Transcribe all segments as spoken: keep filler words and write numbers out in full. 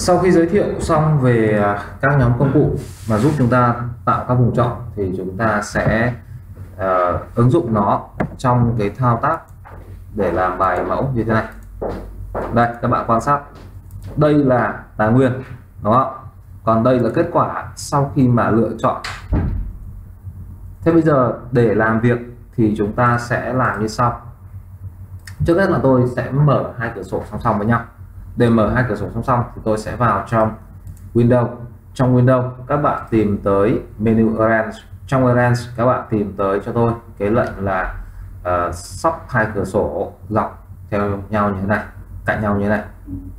Sau khi giới thiệu xong về các nhóm công cụ mà giúp chúng ta tạo các vùng chọn thì chúng ta sẽ uh, ứng dụng nó trong cái thao tác để làm bài mẫu như thế này. Đây các bạn quan sát, đây là tài nguyên đúng không? Còn đây là kết quả sau khi mà lựa chọn. Thế bây giờ để làm việc thì chúng ta sẽ làm như sau. Trước hết là tôi sẽ mở hai cửa sổ song song với nhau. Để mở hai cửa sổ song song thì tôi sẽ vào trong Windows. Trong Windows các bạn tìm tới menu Arrange. Trong Arrange các bạn tìm tới cho tôi cái lệnh là uh, sắp hai cửa sổ dọc theo nhau như thế này, cạnh nhau như thế này.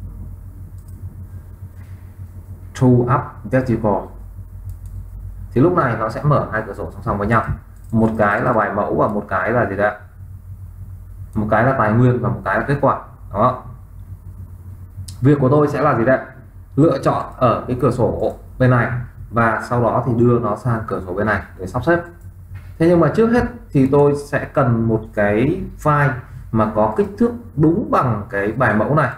To up vertical. Thì lúc này nó sẽ mở hai cửa sổ song song với nhau. Một cái là bài mẫu và một cái là gì đấy? Một cái là tài nguyên và một cái là kết quả. Đó. Việc của tôi sẽ là gì đấy? Lựa chọn ở cái cửa sổ bên này và sau đó thì đưa nó sang cửa sổ bên này để sắp xếp. Thế nhưng mà trước hết thì tôi sẽ cần một cái file mà có kích thước đúng bằng cái bài mẫu này.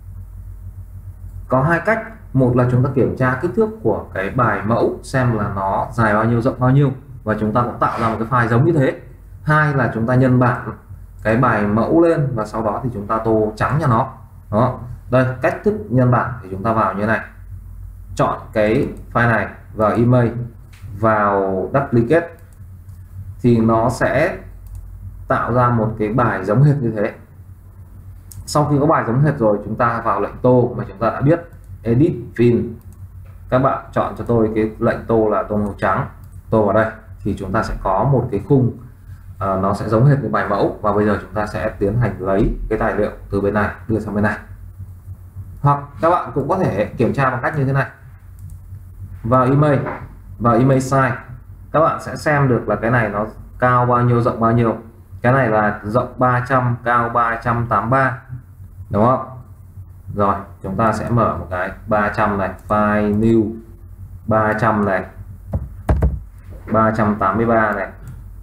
Có hai cách. Một là chúng ta kiểm tra kích thước của cái bài mẫu xem là nó dài bao nhiêu, rộng bao nhiêu và chúng ta cũng tạo ra một cái file giống như thế. Hai là chúng ta nhân bản cái bài mẫu lên và sau đó thì chúng ta tô trắng cho nó. Đó. Đây, cách thức nhân bản thì chúng ta vào như thế này. Chọn cái file này, vào email, vào duplicate thì nó sẽ tạo ra một cái bài giống hệt như thế. Sau khi có bài giống hệt rồi, chúng ta vào lệnh tô mà chúng ta đã biết, edit fill. Các bạn chọn cho tôi cái lệnh tô là tô màu trắng, tô vào đây thì chúng ta sẽ có một cái khung uh, nó sẽ giống hệt với bài mẫu. Và bây giờ chúng ta sẽ tiến hành lấy cái tài liệu từ bên này đưa sang bên này. Hoặc các bạn cũng có thể kiểm tra bằng cách như thế này. Vào email, vào email size, các bạn sẽ xem được là cái này nó cao bao nhiêu, rộng bao nhiêu. Cái này là rộng ba trăm, cao ba trăm tám mươi ba, đúng không? Rồi chúng ta sẽ mở một cái ba trăm này, file new ba trăm này, ba trăm tám mươi ba này,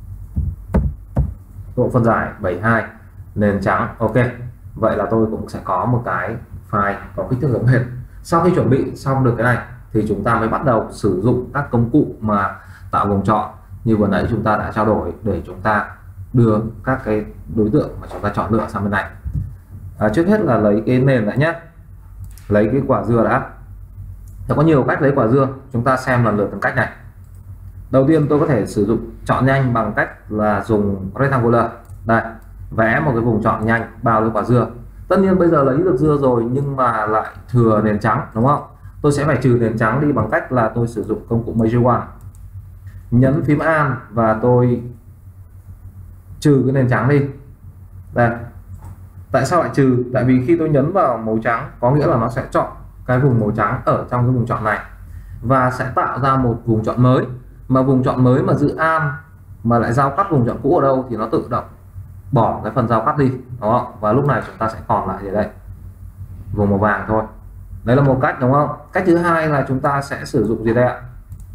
độ phân giải bảy mươi hai, nền trắng. Ok, vậy là tôi cũng sẽ có một cái file có kích thước giống hệt. Sau khi chuẩn bị xong được cái này thì chúng ta mới bắt đầu sử dụng các công cụ mà tạo vùng chọn như vừa nãy chúng ta đã trao đổi để chúng ta đưa các cái đối tượng mà chúng ta chọn lựa sang bên này. À, trước hết là lấy cái nền lại nhé, lấy cái quả dưa đã. Thì có nhiều cách lấy quả dưa, chúng ta xem lần lượt từng cách này. Đầu tiên tôi có thể sử dụng chọn nhanh bằng cách là dùng rectangular. Đây, vẽ một cái vùng chọn nhanh bao lấy quả dưa. Tất nhiên bây giờ lấy được dưa rồi nhưng mà lại thừa nền trắng, đúng không? Tôi sẽ phải trừ nền trắng đi bằng cách là tôi sử dụng công cụ Measure One. Nhấn phím Alt và tôi trừ cái nền trắng đi. Đây. Tại sao lại trừ? Tại vì khi tôi nhấn vào màu trắng có nghĩa là nó sẽ chọn cái vùng màu trắng ở trong cái vùng chọn này và sẽ tạo ra một vùng chọn mới. Mà vùng chọn mới mà giữ Alt mà lại giao cắt vùng chọn cũ ở đâu thì nó tự động bỏ cái phần giao cắt đi, đó. Và lúc này chúng ta sẽ còn lại gì đây? Vùng màu vàng thôi. Đấy là một cách, đúng không? Cách thứ hai là chúng ta sẽ sử dụng gì đây ạ?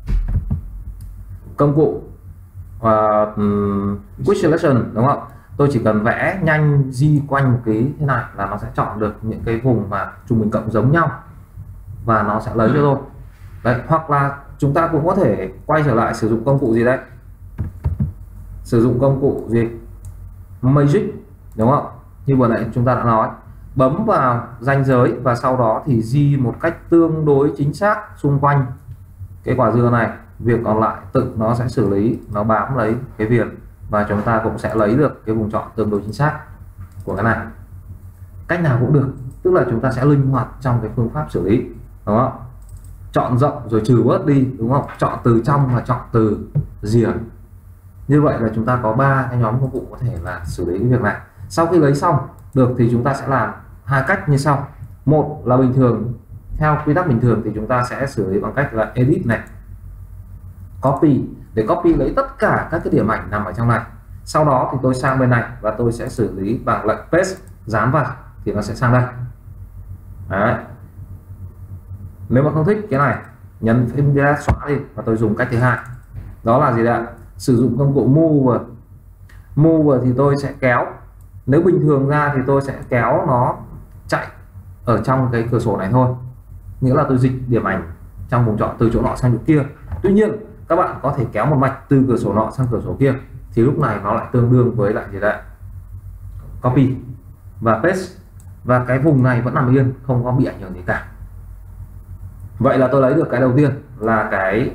Công cụ uh, Quick Selection, đúng không? Tôi chỉ cần vẽ nhanh di quanh một cái thế này là nó sẽ chọn được những cái vùng mà trung bình cộng giống nhau và nó sẽ lấy cho tôi. Đấy, hoặc là chúng ta cũng có thể quay trở lại sử dụng công cụ gì đấy? Sử dụng công cụ gì? Magic, đúng không? Như vừa nãy chúng ta đã nói, bấm vào ranh giới và sau đó thì di một cách tương đối chính xác xung quanh cái quả dưa này. Việc còn lại tự nó sẽ xử lý, nó bám lấy cái viền và chúng ta cũng sẽ lấy được cái vùng chọn tương đối chính xác của cái này. Cách nào cũng được, tức là chúng ta sẽ linh hoạt trong cái phương pháp xử lý, đúng không? Chọn rộng rồi trừ bớt đi, đúng không? Chọn từ trong và chọn từ rìa. Như vậy là chúng ta có ba cái nhóm công cụ có thể là xử lý cái việc này. Sau khi lấy xong được thì chúng ta sẽ làm hai cách như sau. Một là bình thường, theo quy tắc bình thường thì chúng ta sẽ xử lý bằng cách là edit này, copy, để copy lấy tất cả các cái điểm ảnh nằm ở trong này. Sau đó thì tôi sang bên này và tôi sẽ xử lý bằng lệnh paste, dán vào thì nó sẽ sang đây. Đấy. Nếu mà không thích cái này, nhấn phím delete xóa đi và tôi dùng cách thứ hai. Đó là gì ạ? Sử dụng công cụ move. Move thì tôi sẽ kéo. Nếu bình thường ra thì tôi sẽ kéo nó chạy ở trong cái cửa sổ này thôi. nghĩa là tôi dịch điểm ảnh trong vùng chọn từ chỗ nọ sang chỗ kia. Tuy nhiên các bạn có thể kéo một mạch từ cửa sổ nọ sang cửa sổ kia, thì lúc này nó lại tương đương với lại gì đấy, copy và paste, và cái vùng này vẫn nằm yên, không có bị ảnh hưởng gì cả. Vậy là tôi lấy được cái đầu tiên là cái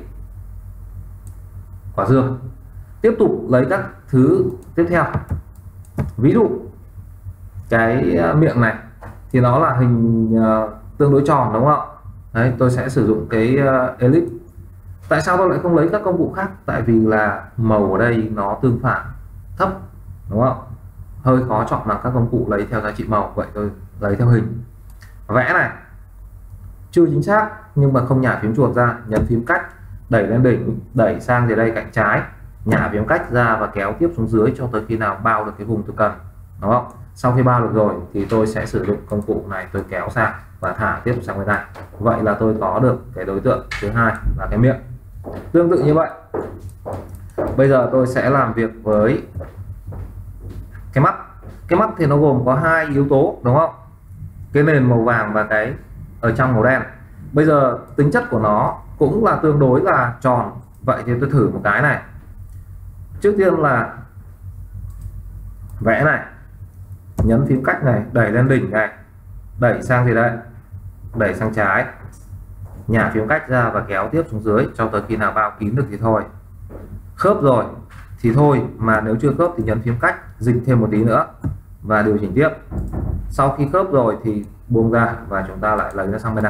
quả dưa. Tiếp tục lấy các thứ tiếp theo. Ví dụ cái miệng này thì nó là hình uh, tương đối tròn đúng không ạ? Đấy, tôi sẽ sử dụng cái uh, ellipse. Tại sao tôi lại không lấy các công cụ khác? Tại vì là màu ở đây nó tương phản thấp đúng không? Hơi khó chọn bằng các công cụ lấy theo giá trị màu, vậy tôi lấy theo hình. Vẽ này chưa chính xác nhưng mà không nhả phím chuột ra, nhấn phím cách đẩy lên đỉnh, đẩy sang dưới đây cạnh trái, nhả phím cách ra và kéo tiếp xuống dưới cho tới khi nào bao được cái vùng tôi cần, đúng không? Sau khi bao được rồi thì tôi sẽ sử dụng công cụ này, tôi kéo sang và thả tiếp sang bên này. Vậy là tôi có được cái đối tượng thứ hai là cái miệng. Tương tự như vậy, bây giờ tôi sẽ làm việc với cái mắt. Cái mắt thì nó gồm có hai yếu tố đúng không? Cái nền màu vàng và cái ở trong màu đen. Bây giờ tính chất của nó cũng là tương đối là tròn. Vậy thì tôi thử một cái này. Trước tiên là vẽ này, nhấn phím cách này, đẩy lên đỉnh này, đẩy sang gì đây, đẩy sang trái, nhả phím cách ra và kéo tiếp xuống dưới cho tới khi nào bao kín được thì thôi. Khớp rồi thì thôi, mà nếu chưa khớp thì nhấn phím cách, dịch thêm một tí nữa và điều chỉnh tiếp. Sau khi khớp rồi thì buông ra và chúng ta lại lấy nó sang bên này.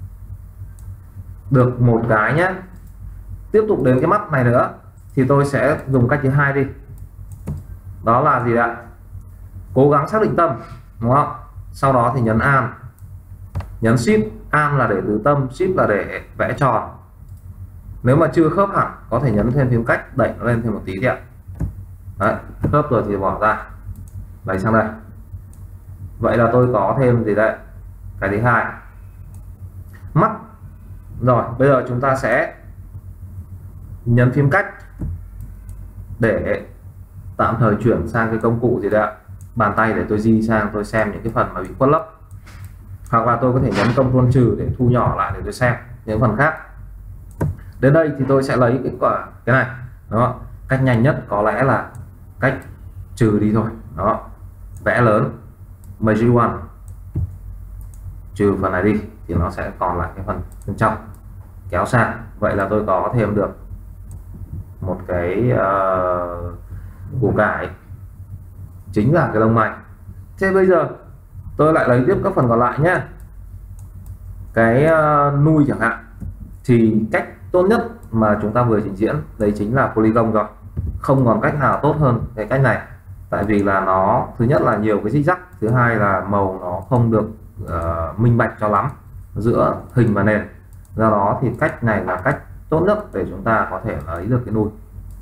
Được một cái nhé. Tiếp tục đến cái mắt này nữa thì tôi sẽ dùng cách thứ hai đi. Đó là gì ạ? Cố gắng xác định tâm, đúng không? Sau đó thì nhấn Alt, nhấn Shift. Alt là để từ tâm, Shift là để vẽ tròn. Nếu mà chưa khớp hẳn có thể nhấn thêm phím cách, đẩy nó lên thêm một tí đi ạ. Đấy, khớp rồi thì bỏ ra, lấy sang đây. Vậy là tôi có thêm gì đây? Cái thứ hai, mắt. Rồi bây giờ chúng ta sẽ nhấn phím cách để tạm thời chuyển sang cái công cụ gì đấy ạ, bàn tay để tôi di sang, tôi xem những cái phần mà bị khuất lấp, hoặc là tôi có thể nhấn Ctrl trừ để thu nhỏ lại để tôi xem những phần khác. Đến đây thì tôi sẽ lấy cái quả cái này, đó. Cách nhanh nhất có lẽ là cách trừ đi thôi, đó. Vẽ lớn Magic Wand, trừ phần này đi thì nó sẽ còn lại cái phần bên trong, kéo sang. Vậy là tôi có thêm được một cái uh, củ cải, chính là cái lông mày. Thế bây giờ tôi lại lấy tiếp các phần còn lại nhé. Cái uh, nuôi chẳng hạn, thì cách tốt nhất mà chúng ta vừa trình diễn đấy chính là polygon rồi, không còn cách nào tốt hơn cái cách này. Tại vì là nó thứ nhất là nhiều cái rích rắc, thứ hai là màu nó không được uh, minh bạch cho lắm giữa hình và nền. Do đó thì cách này là cách tốt nhất để chúng ta có thể lấy được cái nuôi.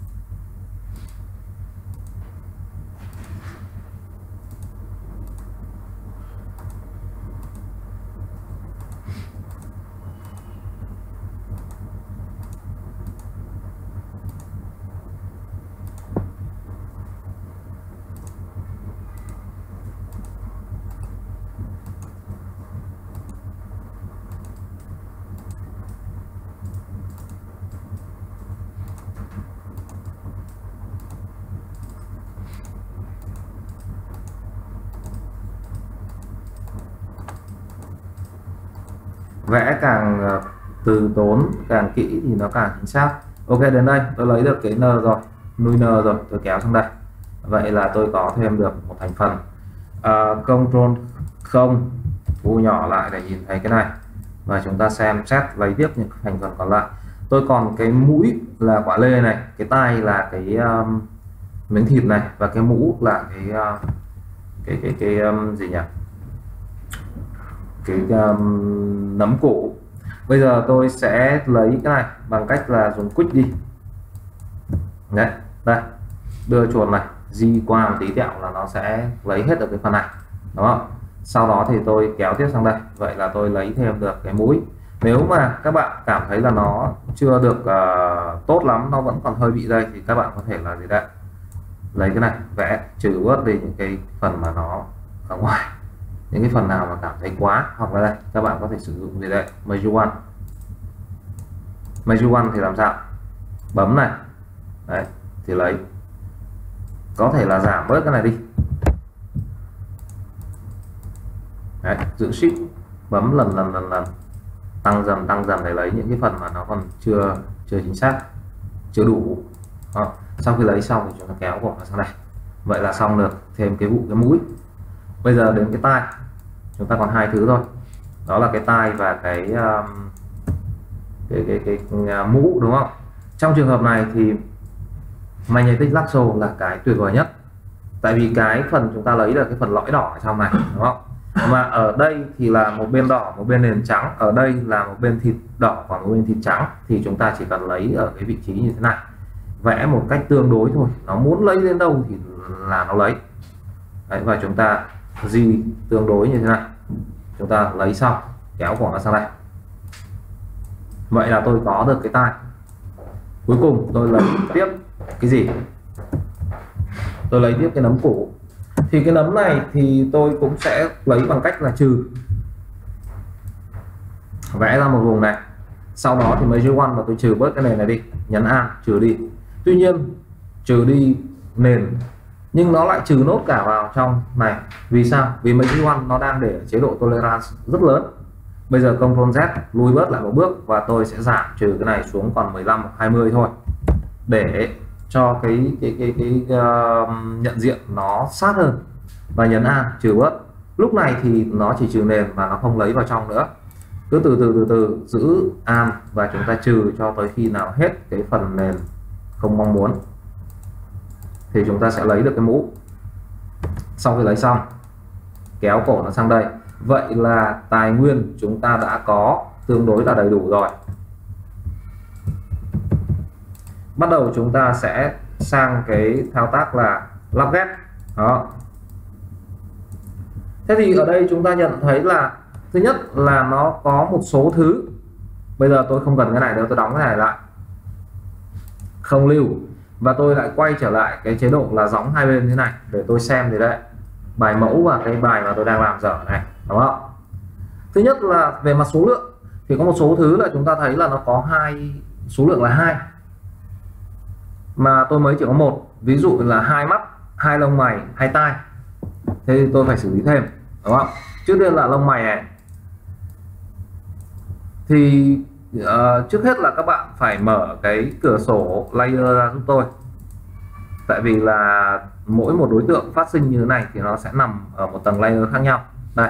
Vẽ càng từ tốn, càng kỹ thì nó càng chính xác. Ok, đến đây tôi lấy được cái N rồi, nuôi N rồi, tôi kéo sang đây. Vậy là tôi có thêm được một thành phần. à, Ctrl không, thu nhỏ lại để nhìn thấy cái này, và chúng ta xem xét lấy tiếp những thành phần còn lại. Tôi còn cái mũi là quả lê này, cái tai là cái um, miếng thịt này, và cái mũ là cái uh, cái cái cái um, gì nhỉ, cái um, nấm củ. Bây giờ tôi sẽ lấy cái này bằng cách là dùng quick đi. Đấy, đây, đưa chuột này di qua một tí tẹo là nó sẽ lấy hết được cái phần này, đúng không? Sau đó thì tôi kéo tiếp sang đây. Vậy là tôi lấy thêm được cái mũi. Nếu mà các bạn cảm thấy là nó chưa được uh, tốt lắm, nó vẫn còn hơi bị đây, thì các bạn có thể là gì đấy, lấy cái này vẽ trừ bớt đi những cái phần mà nó ở ngoài. những cái phần nào mà cảm thấy quá, hoặc là đây các bạn có thể sử dụng gì đấy Measure One. Measure One thì làm sao, bấm này đấy thì lấy, có thể là giảm bớt cái này đi đấy, giữ Shift bấm lần lần lần lần tăng dần tăng dần để lấy những cái phần mà nó còn chưa chưa chính xác, chưa đủ. Đó. Sau khi lấy xong thì chúng ta kéo cổ nó sang đây. Vậy là xong được thêm cái vụ cái mũi. Bây giờ đến cái tai, chúng ta còn hai thứ thôi, đó là cái tai và cái um, cái cái, cái, cái uh, mũ, đúng không? Trong trường hợp này thì magnetic lasso là cái tuyệt vời nhất, tại vì cái phần chúng ta lấy là cái phần lõi đỏ ở trong này, đúng không? Mà ở đây thì là một bên đỏ một bên nền trắng, ở đây là một bên thịt đỏ và một bên thịt trắng, thì chúng ta chỉ cần lấy ở cái vị trí như thế này, vẽ một cách tương đối thôi, nó muốn lấy đến đâu thì là nó lấy. Đấy, và chúng ta di tương đối như thế này, chúng ta lấy xong kéo cổ nó sang đây. Vậy là tôi có được cái tai. Cuối cùng tôi lấy tiếp cái gì, tôi lấy tiếp cái nấm củ. Thì cái nấm này thì tôi cũng sẽ lấy bằng cách là trừ, vẽ ra một vùng này, sau đó thì Measure One và tôi trừ bớt cái nền này đi, nhấn Alt trừ đi. Tuy nhiên trừ đi nền nhưng nó lại trừ nốt cả vào trong này. Vì sao? Vì Measure One nó đang để ở chế độ tolerance rất lớn. Bây giờ Ctrl Z lùi bớt lại một bước và tôi sẽ giảm trừ cái này xuống còn mười lăm hoặc hai mươi thôi, để cho cái cái cái cái, cái uh, nhận diện nó sát hơn, và nhấn Alt trừ bớt. Lúc này thì nó chỉ trừ nền và nó không lấy vào trong nữa. Cứ từ từ từ từ giữ Alt và chúng ta trừ cho tới khi nào hết cái phần nền không mong muốn thì chúng ta sẽ lấy được cái mũ. Sau khi lấy xong kéo cổ nó sang đây. Vậy là tài nguyên chúng ta đã có tương đối là đầy đủ rồi. Bắt đầu chúng ta sẽ sang cái thao tác là lắp ghép. Đó. Thế thì ở đây chúng ta nhận thấy là thứ nhất là nó có một số thứ. Bây giờ tôi không cần cái này nữa, tôi đóng cái này lại, không lưu, và tôi lại quay trở lại cái chế độ là gióng hai bên thế này để tôi xem thì đây bài mẫu và cái bài mà tôi đang làm dở này, đúng không? Thứ nhất là về mặt số lượng thì có một số thứ là chúng ta thấy là nó có hai số lượng là hai mà tôi mới chỉ có một, ví dụ là hai mắt, hai lông mày, hai tai, thế thì tôi phải xử lý thêm, đúng không? Trước tiên là lông mày này thì uh, trước hết là các bạn phải mở cái cửa sổ layer ra giúp tôi, tại vì là mỗi một đối tượng phát sinh như thế này thì nó sẽ nằm ở một tầng layer khác nhau. Đây,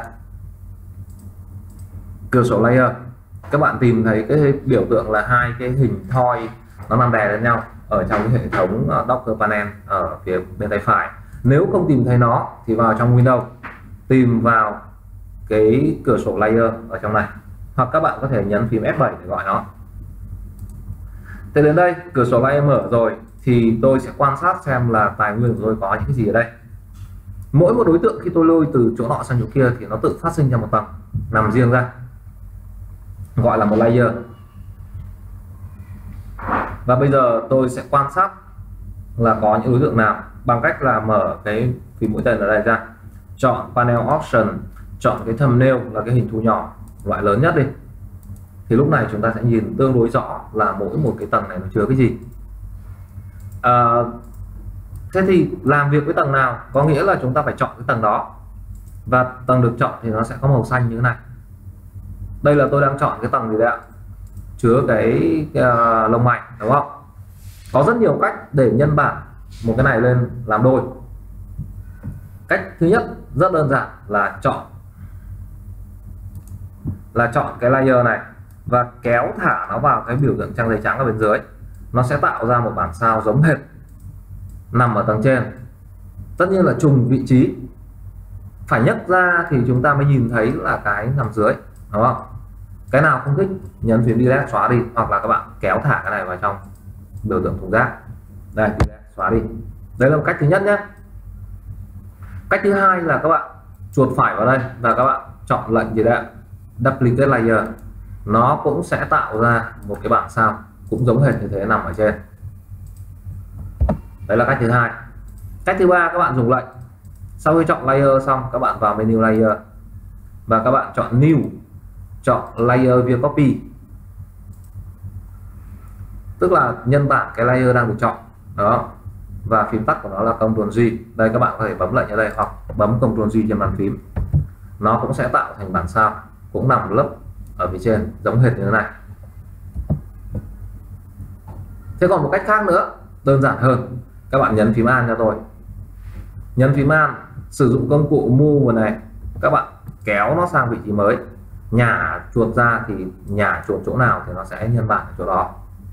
cửa sổ layer, các bạn tìm thấy cái biểu tượng là hai cái hình thoi nó nằm đè lên nhau ở trong cái hệ thống Docker panel ở phía bên tay phải. Nếu không tìm thấy nó thì vào trong Windows tìm vào cái cửa sổ layer ở trong này, hoặc các bạn có thể nhấn phím F bảy để gọi nó. Thế đến đây cửa sổ layer mở rồi thì tôi sẽ quan sát xem là tài nguyên của tôi có những cái gì ở đây. Mỗi một đối tượng khi tôi lôi từ chỗ nọ sang chỗ kia thì nó tự phát sinh ra một tầng nằm riêng ra, gọi là một layer. Và bây giờ tôi sẽ quan sát là có những đối tượng nào bằng cách là mở cái phím mũi tên ở đây ra, chọn panel option, chọn cái thumbnail là cái hình thú nhỏ loại lớn nhất đi, thì lúc này chúng ta sẽ nhìn tương đối rõ là mỗi một cái tầng này nó chứa cái gì. À, thế thì làm việc với tầng nào có nghĩa là chúng ta phải chọn cái tầng đó, và tầng được chọn thì nó sẽ có màu xanh như thế này. Đây là tôi đang chọn cái tầng gì đấy ạ, chứa cái, cái uh, lông mày, đúng không? Có rất nhiều cách để nhân bản một cái này lên làm đôi. Cách thứ nhất rất đơn giản là chọn là chọn cái layer này và kéo thả nó vào cái biểu tượng trang giấy trắng ở bên dưới, nó sẽ tạo ra một bản sao giống hệt nằm ở tầng trên. Tất nhiên là trùng vị trí, phải nhấc ra thì chúng ta mới nhìn thấy là cái nằm dưới, đúng không? Cái nào không thích nhấn phím delete xóa đi, hoặc là các bạn kéo thả cái này vào trong biểu tượng thùng rác. Đây, xóa đi. Đấy là một cách thứ nhất nhé. Cách thứ hai là các bạn chuột phải vào đây và các bạn chọn lệnh gì đấy, duplicate layer, nó cũng sẽ tạo ra một cái bản sao cũng giống hệt như thế nằm ở trên. Đấy là cách thứ hai. Cách thứ ba, các bạn dùng lệnh sau khi chọn layer xong các bạn vào menu layer và các bạn chọn new, chọn layer via copy, tức là nhân bản cái layer đang được chọn đó, và phím tắt của nó là Ctrl G. Đây các bạn có thể bấm lệnh ở đây hoặc bấm Ctrl G trên bàn phím, nó cũng sẽ tạo thành bản sao, cũng nằm lớp ở phía trên giống hệt như thế này. Thế còn một cách khác nữa đơn giản hơn, các bạn nhấn phím Alt cho tôi, nhấn phím Alt, sử dụng công cụ Move này, các bạn kéo nó sang vị trí mới, nhả chuột ra thì nhả chuột chỗ nào thì nó sẽ nhân bản ở chỗ đó.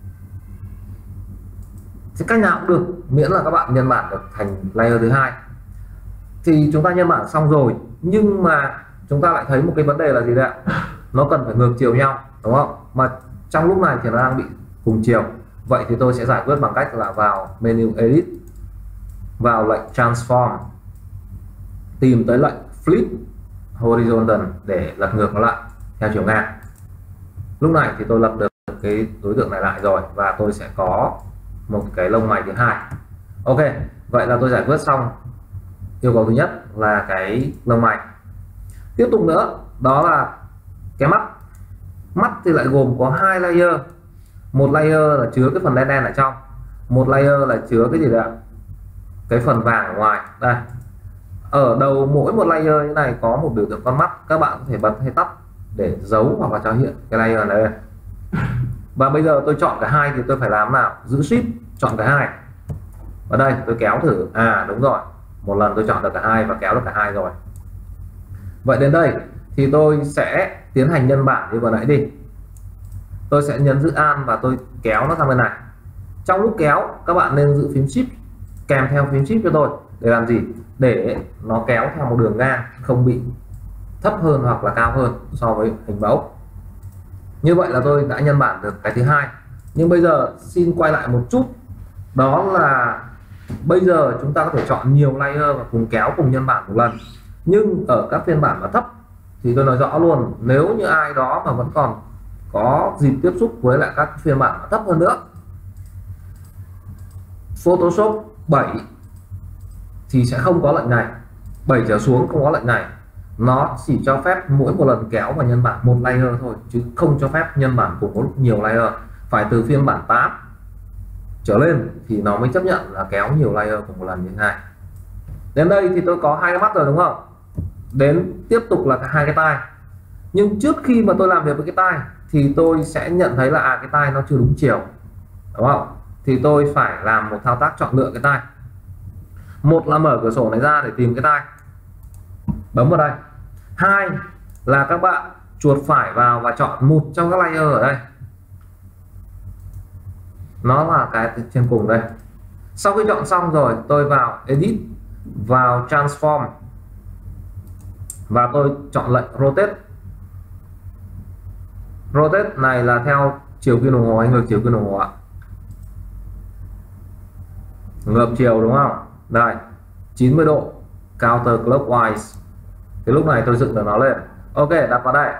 Thì cách nào cũng được, miễn là các bạn nhân bản được thành layer thứ hai. Thì chúng ta nhân bản xong rồi, nhưng mà chúng ta lại thấy một cái vấn đề là gì đấy ạ? Nó cần phải ngược chiều nhau, đúng không? Mà trong lúc này thì nó đang bị cùng chiều. Vậy thì tôi sẽ giải quyết bằng cách là vào menu Edit, vào lệnh Transform, tìm tới lệnh Flip Horizontal để lật ngược nó lại theo chiều ngang. Lúc này thì tôi lật được cái đối tượng này lại rồi, và tôi sẽ có một cái lông mày thứ hai. Ok, vậy là tôi giải quyết xong yêu cầu thứ nhất là cái lông mày. Tiếp tục nữa đó là cái mắt. Mắt thì lại gồm có hai layer, một layer là chứa cái phần đen đen ở trong, một layer là chứa cái gì đấy ạ, cái phần vàng ở ngoài. Đây, ở đầu mỗi một layer như này có một biểu tượng con mắt, các bạn có thể bật hay tắt để giấu hoặc là cho hiện cái layer này. Và bây giờ tôi chọn cả hai thì tôi phải làm nào? Giữ Shift chọn cả hai. Ở đây tôi kéo thử, à đúng rồi, một lần tôi chọn được cả hai và kéo được cả hai rồi. Vậy đến đây thì tôi sẽ tiến hành nhân bản như vừa nãy đi. Tôi sẽ nhấn giữ Alt và tôi kéo nó sang bên này. Trong lúc kéo các bạn nên giữ phím Shift kèm theo phím Shift cho tôi. Để làm gì? Để nó kéo theo một đường ngang, không bị thấp hơn hoặc là cao hơn so với hình mẫu. Như vậy là tôi đã nhân bản được cái thứ hai. Nhưng bây giờ xin quay lại một chút, đó là bây giờ chúng ta có thể chọn nhiều layer và cùng kéo cùng nhân bản một lần. Nhưng ở các phiên bản mà thấp thì tôi nói rõ luôn, nếu như ai đó mà vẫn còn có dịp tiếp xúc với lại các phiên bản mà thấp hơn nữa, Photoshop bảy thì sẽ không có lệnh này, bảy trở xuống không có lệnh này. Nó chỉ cho phép mỗi một lần kéo và nhân bản một layer thôi, chứ không cho phép nhân bản cùng một nhiều layer. Phải từ phiên bản tám trở lên thì nó mới chấp nhận là kéo nhiều layer cùng một lần như thế này. Đến đây thì tôi có hai cái mắt rồi đúng không? Đến tiếp tục là hai cái tai. Nhưng trước khi mà tôi làm việc với cái tai thì tôi sẽ nhận thấy là à cái tai nó chưa đúng chiều, đúng không? Thì tôi phải làm một thao tác chọn lựa cái tai. Một là mở cửa sổ này ra để tìm cái tai, bấm vào đây. Hai là các bạn chuột phải vào và chọn một trong các layer ở đây, nó là cái trên cùng đây. Sau khi chọn xong rồi tôi vào Edit, vào Transform và tôi chọn lệnh Rotate. Rotate này là theo chiều kim đồng hồ hay ngược chiều kim đồng hồ ạ? Ngược chiều đúng không? Đây, chín mươi độ counter clockwise. Thì lúc này tôi dựng được nó lên. Ok, đặt vào đây.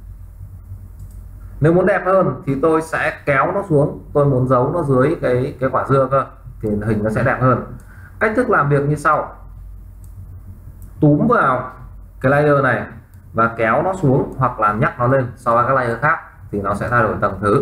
Nếu muốn đẹp hơn thì tôi sẽ kéo nó xuống, tôi muốn giấu nó dưới cái cái quả dưa cơ thì hình nó sẽ đẹp hơn. Cách thức làm việc như sau: túm vào cái layer này và kéo nó xuống hoặc là nhắc nó lên so với các layer khác thì nó sẽ thay đổi tầng thứ.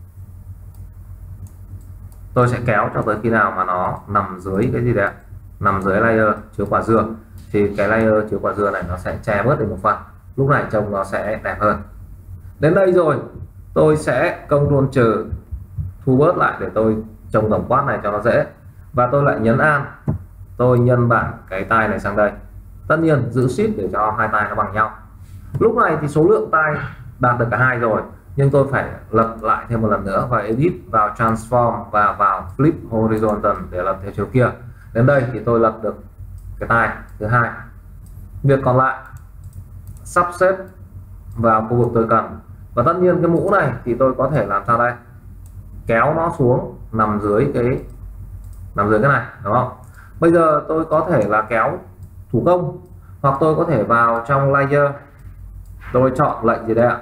Tôi sẽ kéo cho tới khi nào mà nó nằm dưới cái gì đấy, nằm dưới layer chứa quả dưa thì cái layer chứa quả dưa này nó sẽ che bớt đi một phần, lúc này trông nó sẽ đẹp hơn. Đến đây rồi tôi sẽ Ctrl trừ thu bớt lại để tôi trồng tổng quát này cho nó dễ, và tôi lại nhấn Alt, tôi nhân bản cái tai này sang đây. Tất nhiên giữ Shift để cho hai tai nó bằng nhau. Lúc này thì số lượng tai đạt được cả hai rồi, nhưng tôi phải lật lại thêm một lần nữa và Edit, vào Transform và vào Flip Horizontal để lật theo chiều kia. Đến đây thì tôi lật được cái tai thứ hai. Việc còn lại sắp xếp vào khu vực tôi cần, và tất nhiên cái mũ này thì tôi có thể làm sao đây, kéo nó xuống nằm dưới cái nằm dưới cái này, đúng không? Bây giờ tôi có thể là kéo thủ công, hoặc tôi có thể vào trong layer, tôi chọn lệnh gì đây ạ,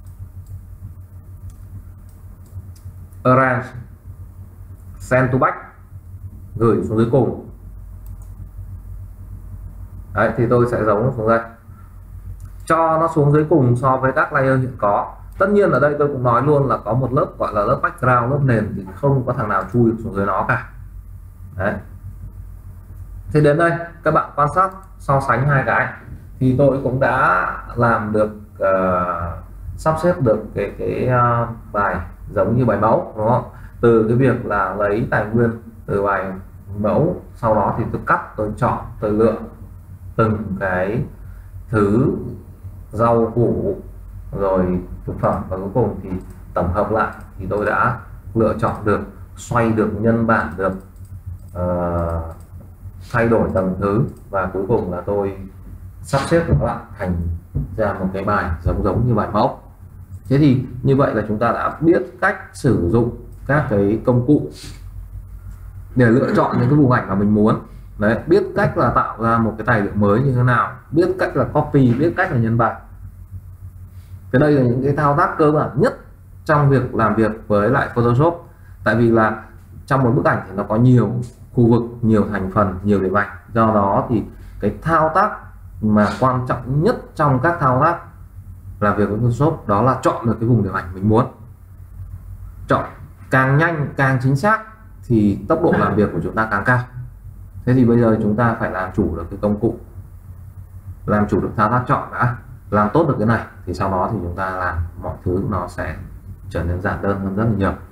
Arrange, Send to Back, gửi xuống dưới cùng. Đấy, thì tôi sẽ giấu nó xuống đây. cho nó xuống dưới cùng so với các layer hiện có. Tất nhiên ở đây tôi cũng nói luôn là có một lớp gọi là lớp background, lớp nền thì không có thằng nào chui được xuống dưới nó cả. Đấy. Thì đến đây các bạn quan sát so sánh hai cái thì tôi cũng đã làm được uh, sắp xếp được cái cái uh, bài giống như bài mẫu, đúng không? Từ cái việc là lấy tài nguyên từ bài mẫu, sau đó thì tôi cắt, tôi chọn, tôi lựa từng cái thứ rau củ rồi thực phẩm, và cuối cùng thì tổng hợp lại thì tôi đã lựa chọn được, xoay được, nhân bản được, uh, thay đổi tầng thứ, và cuối cùng là tôi sắp xếp các bạn thành ra một cái bài giống giống như bài mẫu. Thế thì như vậy là chúng ta đã biết cách sử dụng các cái công cụ để lựa chọn những cái vùng ảnh mà mình muốn. Đấy, biết cách là tạo ra một cái tài liệu mới như thế nào, biết cách là copy, biết cách là nhân bản. Cái đây là những cái thao tác cơ bản nhất trong việc làm việc với lại Photoshop. Tại vì là trong một bức ảnh thì nó có nhiều khu vực, nhiều thành phần, nhiều điểm ảnh. Do đó thì cái thao tác mà quan trọng nhất trong các thao tác làm việc với Photoshop đó là chọn được cái vùng điểm ảnh mình muốn. Chọn càng nhanh, càng chính xác thì tốc độ làm việc của chúng ta càng cao. Thế thì bây giờ chúng ta phải làm chủ được cái công cụ, làm chủ được thao tác chọn đã. Làm tốt được cái này thì sau đó thì chúng ta làm mọi thứ nó sẽ trở nên giản đơn hơn rất là nhiều.